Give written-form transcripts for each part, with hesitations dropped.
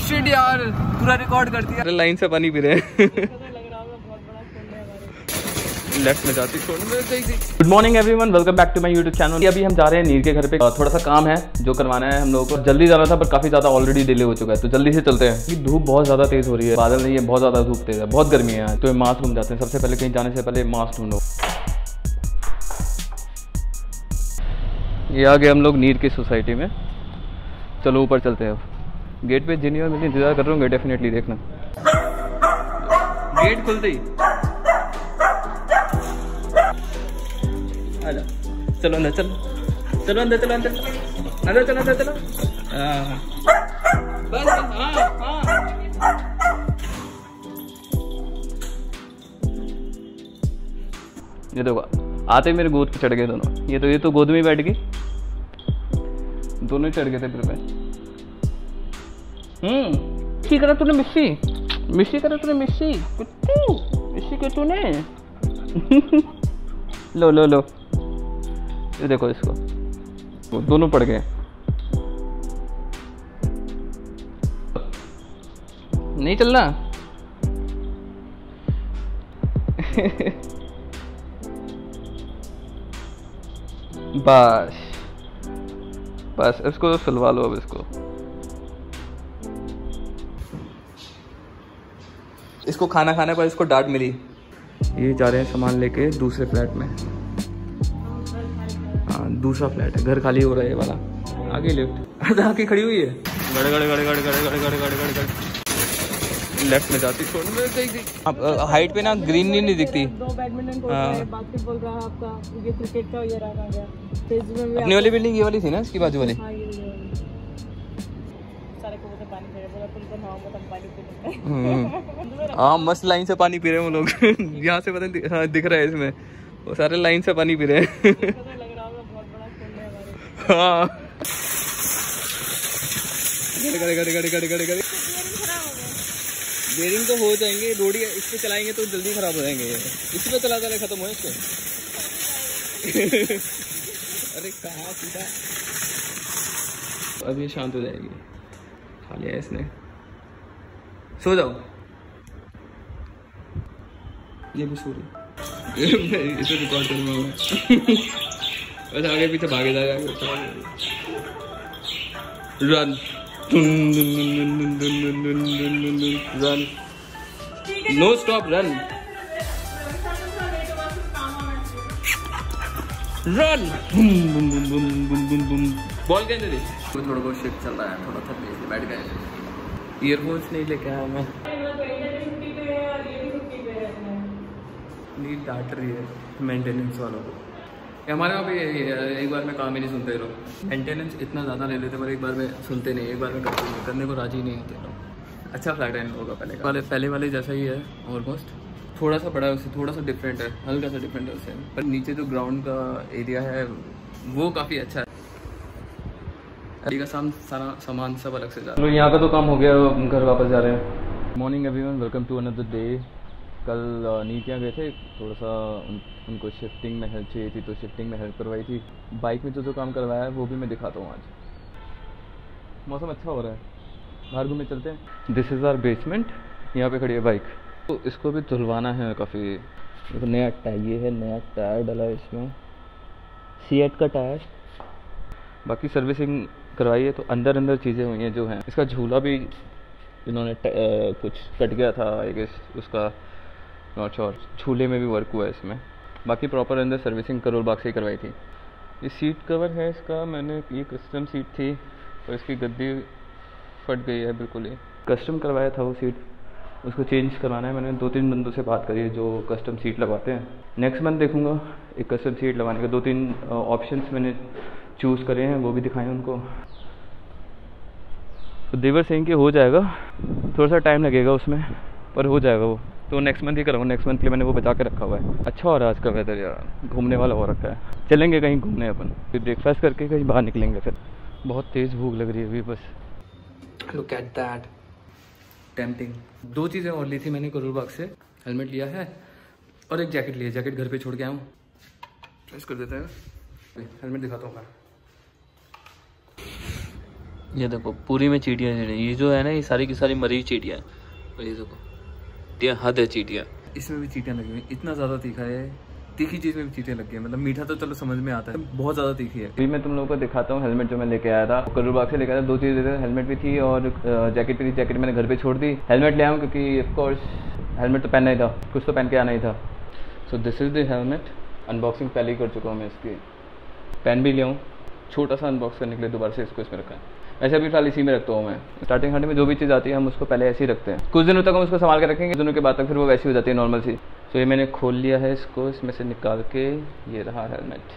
Shit यार, पूरा record कर दिया। लाइन से पानी पी रहे हैं। लेफ्ट में जाती good morning everyone, welcome back to my YouTube channel. अभी हम जा रहे हैं नीर के घर पे, थोड़ा सा काम है जो करवाना है हम लोगों को। जल्दी जाना था पर काफी ज्यादा ऑलरेडी डिले हो चुका है, तो जल्दी से चलते हैं। धूप बहुत ज्यादा तेज हो रही है, बादल नहीं है, बहुत ज्यादा धूप तेज है, बहुत गर्मी है। तो मास्क ढूंढ जाते हैं। सबसे पहले कहीं जाने से पहले मास्क ढूंढो। ये आ गए हम लोग नीर की सोसाइटी में। चलो ऊपर चलते हैं। अब गेट पे जिनी और मैं इंतजार कर रहा हूँ, डेफिनेटली देखना। गेट खुलते ही आजा, चलो अंदर, चलो चलो अंदर, चलो अंदर, अंदर चलो, अंदर चलो। बस हाँ। ये देखो आते मेरे गोद पे चढ़ गए दोनों। ये तो गोद में बैठ गई, दोनों चढ़ गए थे फिर पे। मिस्सी करा तूने, मिस्सी करा तूने, मिस्सी के तूने। लो लो लो, ये देखो इसको, वो दोनों पड़ गए। नहीं चलना। बस बस इसको सुलवा लो अब इसको। इसको खाना खाने पर इसको डांट मिली। ये जा रहे हैं सामान लेके दूसरे फ्लैट में। हाँ दूसरा फ्लैट है, घर खाली हो रहा है ये वाला। आगे लिफ्ट आके खड़ी हुई है। गड़े गड़े गड़े गड़े गड़े गड़े गड़े गड़े गड़े गड़े लेफ्ट में जाती। अब हाइट पे ना ग्रीन नहीं दिखती। दो बैडमिंटन कोर्ट है, बास्केटबॉल का आपका, ये क्रिकेट का ये रखा गया। अपनी वाली बिल्डिंग ये वाली थी ना, इसकी बाजू वाली। हाँ ये सारे को पानी पी रहे हैं, पुल पर नाव में पानी पी रहे हैं। हाँ मस्त लाइन से पानी पी रहे हैं वो लोग। यहाँ से पता हाँ दिख रहा है इसमें, वो सारे लाइन से पानी पी रहे हैं। हाँ गड़े गड़े गड़े गड़े गड़े गड़े। बेरिंग तो हो जाएंगे, रोडी इस पे चलाएंगे तो जल्दी खराब हो जाएंगे। इसी पे चला खत्म हो इसको। अरे कहाँ सीधा। अब ये शांत हो जाएगी। खा लिया इसने, सो जाओ। ये भी सो रही। इसे रिकॉर्ड करूँगा मैं। बस आगे पीछे भागे जाएगा। Run run, no stop, run run. Ball के अंदर थोड़ा बहुत शिफ्ट चल रहा है, थोड़ा थक गए, बैठ गए। ईयरफोन्स नहीं लेके आया मैं। नीट डांट रही है मेंटेनेंस वालों को। हमारे वहाँ पे एक बार में काम ही नहीं सुनते लोग। मेंटेनेंस इतना ज़्यादा ले लेते पर एक बार में सुनते नहीं, एक बार में करने को राजी नहीं होते लोग। अच्छा फ्लैट है इन लोगों का। पहले वाले जैसा ही है ऑलमोस्ट, थोड़ा सा बड़ा है उससे, थोड़ा सा डिफरेंट है, हल्का सा डिफरेंट है उससे। पर नीचे जो ग्राउंड का एरिया है वो काफ़ी अच्छा है। अभी का सारा सामान सब अलग से जा रहा है। यहाँ का तो काम हो गया, घर वापस जा रहे हैं। Morning everyone, welcome to another day. कल नीतियाँ गए थे, थोड़ा सा उनको शिफ्टिंग में हेल्प चाहिए थी, तो शिफ्टिंग में हेल्प करवाई थी। बाइक में जो काम करवाया है वो भी मैं दिखाता हूँ आज। मौसम अच्छा हो रहा है, बाहर घूमने चलते हैं। दिस इज़ आवर बेसमेंट, यहाँ पे खड़ी है बाइक। तो इसको भी धुलवाना है काफ़ी। देखो नया टायर, ये है नया टायर डाला है इसमें, सीएट का टायर। बाकी सर्विसिंग करवाई है, तो अंदर चीज़ें हुई हैं जो हैं। इसका झूला भी इन्होंने कुछ कट गया था आई गेस, उसका नॉट श्योर। झूले में भी वर्क हुआ है इसमें। बाकी प्रॉपर अंदर सर्विसिंग करोल बाग से ही करवाई थी। ये सीट कवर है इसका, मैंने ये कस्टम सीट थी और इसकी गद्दी फट गई है बिल्कुल। ही कस्टम करवाया था वो सीट, उसको चेंज करवाना है। मैंने 2-3 बंदों से बात करी है जो कस्टम सीट लगवाते हैं। नेक्स्ट मंथ देखूँगा एक कस्टम सीट लगवाने का। 2-3 ऑप्शंस मैंने चूज़ करे हैं, वो भी दिखाएँ उनको। तो देवर सिंह के हो जाएगा, थोड़ा सा टाइम लगेगा उसमें पर हो जाएगा वो। तो नेक्स्ट मंथ ही करूँगा, नेक्स्ट मंथ के लिए मैंने वो बचा के रखा हुआ है। अच्छा हो रहा है आज का वेदर यार, घूमने वाला हो रखा है। चलेंगे कहीं घूमने अपन, फिर ब्रेकफास्ट करके कहीं बाहर निकलेंगे। फिर बहुत तेज़ भूख लग रही है अभी बस। Look at that, tempting. 2 चीज़ें और ली थी मैंने करोल बाग से। हेलमेट लिया है और एक जैकेट लिया। जैकेट घर पे छोड़ के आया हूँ, चॉइस कर देते हैं। हेलमेट दिखाता हूँ मैं। ये देखो पूरी में चींटियाँ, ये जो है ना ये सारी की सारी मरी चींटियाँ हैं। और ये देखो ये हद है चींटियाँ, इसमें भी चींटियाँ लगी हुई। इतना ज़्यादा तीखा है, तीखी चीज़ में भी चींटियाँ लगी है। मतलब मीठा तो चलो समझ में आता है, बहुत ज़्यादा तीखी है। अभी मैं तुम लोगों को दिखाता हूँ हेलमेट जो मैं लेके आया था, करोल बाग से लेकर आया था। 2 चीज़ लेते थे, हेलमेट भी थी और जैकेट भी थी। जैकेट मैंने घर पे छोड़ दी, हेलमेट ले आया हूँ क्योंकि ऑफकोर्स हेलमेट तो पहनना ही था, कुछ तो पहन के आना ही था। So this is the helmet. Unboxing पहले ही कर चुका हूँ मैं इसकी। पेन भी ले आऊँ छोटा सा अनबॉक्स करने के लिए, दोबारा से इसको इसमें रखा है। वैसे अभी फिलहाल इसी में रखता हूँ मैं। स्टार्टिंग में जो भी चीज़ आती है हम उसको पहले ऐसे ही रखते हैं, कुछ दिनों तक हम उसको संभाल के रखेंगे, दिनों के बाद तक फिर वो वैसी हो जाती है नॉर्मल सी। तो ये मैंने खोल लिया है इसको, इसमें से निकाल के ये रहा हेलमेट।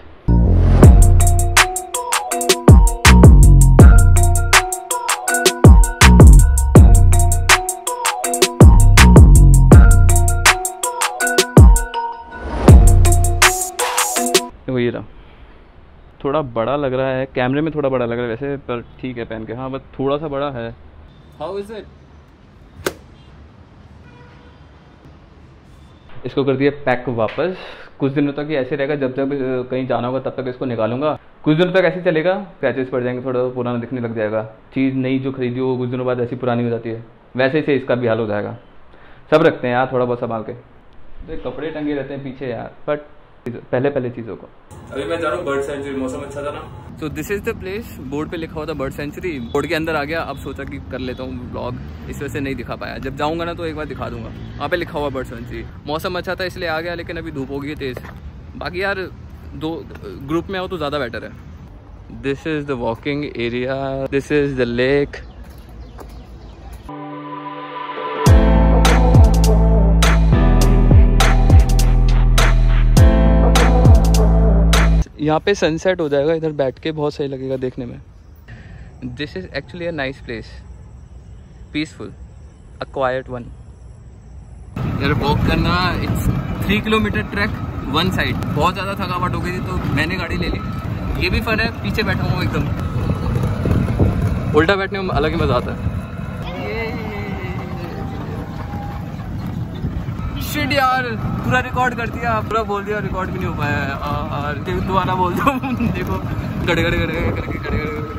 ये रहा, थोड़ा बड़ा लग रहा है कैमरे में, थोड़ा बड़ा लग रहा है वैसे, पर ठीक है पहन के। हाँ बस थोड़ा सा बड़ा है। How is it? इसको कर दिया पैक वापस। कुछ दिनों तक ये ऐसे रहेगा, जब जब कहीं जाना होगा तब तक इसको निकालूंगा। कुछ दिनों तक ऐसे चलेगा, क्रैचेस पड़ जाएंगे, थोड़ा पुराना दिखने लग जाएगा। चीज़ नई जो खरीदी हो कुछ दिनों बाद ऐसी पुरानी हो जाती है, वैसे ही से इसका भी हाल हो जाएगा। सब रखते हैं यार थोड़ा बहुत संभाल के। तो कपड़े टंगे रहते हैं पीछे यार, बट पहले चीज़ों को। अभी मैं जा रहा हूँ बर्ड सेंचुरी, मौसम अच्छा था ना। तो this is the place, board पे लिखा हुआ था बर्ड सेंचुरी। बोर्ड के अंदर आ गया, अब सोचा कि कर लेता हूँ ब्लॉग, इस वजह से नहीं दिखा पाया। जब जाऊँगा ना तो एक बार दिखा दूंगा। वहाँ पे लिखा हुआ बर्ड सेंचुरी, मौसम अच्छा था इसलिए आ गया, लेकिन अभी धूप हो गई तेज़। बाकी यार 2 ग्रुप में आओ तो ज़्यादा बेटर है। This is the walking area, this is the lake. यहाँ पे सनसेट हो जाएगा, इधर बैठ के बहुत सही लगेगा देखने में। This is actually a nice place, peaceful, a quite one. यार वॉक करना, it's 3 kilometre track one side. बहुत ज़्यादा थकावट हो गई थी तो मैंने गाड़ी ले ली। ये भी फन है, पीछे बैठा हूँ एकदम, उल्टा बैठने में अलग ही मज़ा आता है। शिट यार, पूरा रिकॉर्ड कर दिया, पूरा बोल दिया, रिकॉर्ड भी नहीं हो पाया। और दोबारा बोल दो। देखो खड़े करके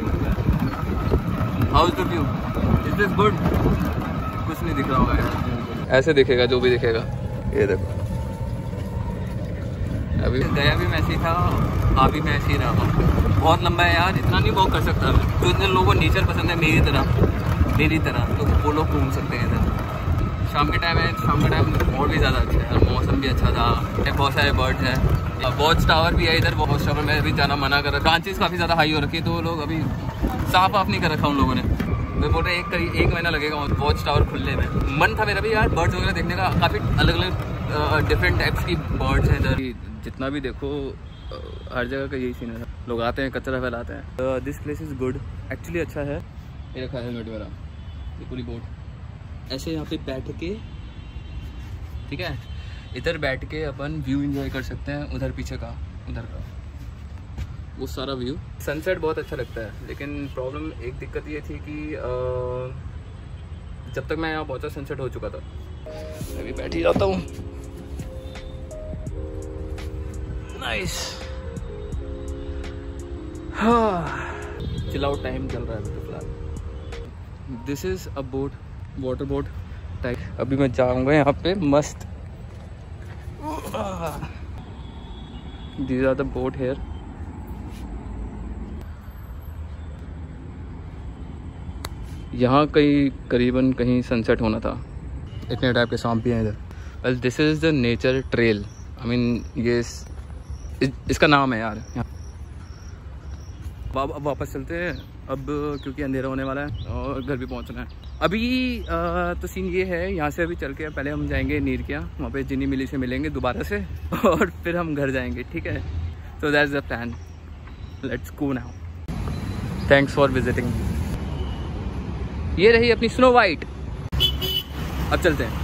how is the view? Is this good? कुछ नहीं दिख रहा होगा यार, ऐसे दिखेगा जो भी दिखेगा। ये देखो, अभी गया भी मैं ऐसे ही था, आ भी मैं ऐसे ही रहा। बहुत लंबा है यार, इतना नहीं वॉक कर सकता मैं। तो इतने लोगों को नेचर पसंद है मेरी तरह, तो वो लोग घूम सकते हैं इधर। शाम के टाइम है, शाम का टाइम और भी ज़्यादा अच्छा है, मौसम भी अच्छा था, बहुत सारे बर्ड्स हैं। वॉच टावर भी है इधर, वॉच टावर में अभी जाना मना कर रहा। ब्रांचेस काफ़ी ज़्यादा हाई हो रखी है, तो लोग अभी साफ नहीं कर रखा उन लोगों ने। मैं बोल रहे एक महीना लगेगा वॉच टावर खुलने में। मन था मेरा भी यार बर्ड्स वगैरह देखने का, काफ़ी अलग अलग डिफरेंट टाइप्स की बर्ड्स हैं इधर। जितना भी देखो हर जगह का यही सीन है, लोग आते हैं कचरा फैलाते हैं। This place is good, actually अच्छा है। ये रखा है हेलमेट मेरा, ये पूरी बोट ऐसे यहाँ पे बैठ के, ठीक है, इधर बैठ के अपन व्यू एंजॉय कर सकते हैं। उधर पीछे का, उधर का वो सारा व्यू, सनसेट बहुत अच्छा लगता है। लेकिन प्रॉब्लम, एक दिक्कत ये थी कि जब तक मैं यहाँ पहुँचा सनसेट हो चुका था। मैं भी बैठ ही जाता हूँ। नाइस, चिल आउट टाइम चल रहा है फिलहाल। This is a boat, water boat type. अभी मैं जाऊंगा यहाँ पे मस्त। These are the boat here. यहाँ करीबन कहीं सनसेट होना था। इतने टाइप के सांप भी हैं इधर। Well this is the nature trail, I mean ये इसका नाम है यार। अब वापस चलते हैं अब, क्योंकि अंधेरा होने वाला है और घर भी पहुंचना है। अभी तो सीन ये है, यहाँ से अभी चल के पहले हम जाएंगे नीरकिया, वहाँ पे जिनी मिली से मिलेंगे दोबारा से, और फिर हम घर जाएंगे, ठीक है। So that's the plan, let's go now. Thanks for visiting. ये रही अपनी स्नो वाइट। अब चलते हैं।